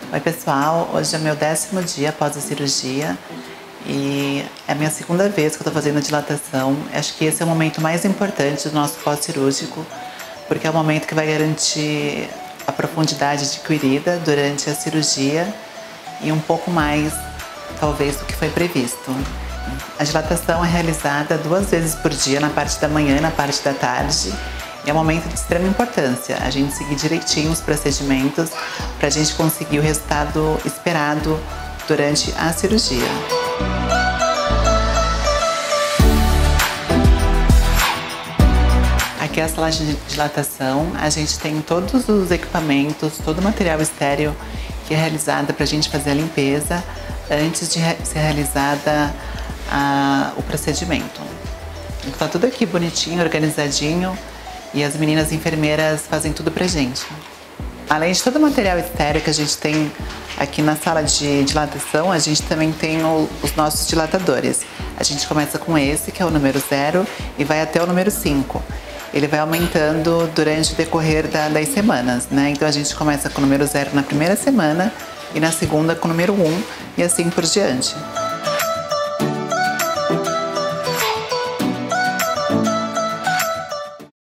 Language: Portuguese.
Oi pessoal, hoje é meu 10º dia após a cirurgia e é a minha segunda vez que eu tô fazendo dilatação. Acho que esse é o momento mais importante do nosso pós-cirúrgico, porque é o momento que vai garantir a profundidade adquirida durante a cirurgia e um pouco mais, talvez, do que foi previsto. A dilatação é realizada 2 vezes por dia, na parte da manhã e na parte da tarde. E é um momento de extrema importância a gente seguir direitinho os procedimentos para a gente conseguir o resultado esperado durante a cirurgia. Aqui é a sala de dilatação, a gente tem todos os equipamentos, todo o material estéreo que é realizado para a gente fazer a limpeza antes de ser realizada o procedimento. Está tudo aqui bonitinho, organizadinho. E as meninas enfermeiras fazem tudo pra gente. Além de todo o material estéreo que a gente tem aqui na sala de dilatação, a gente também tem os nossos dilatadores. A gente começa com esse, que é o número 0, e vai até o número 5. Ele vai aumentando durante o decorrer das semanas, né? Então a gente começa com o número 0 na primeira semana e na segunda com o número 1 e assim por diante.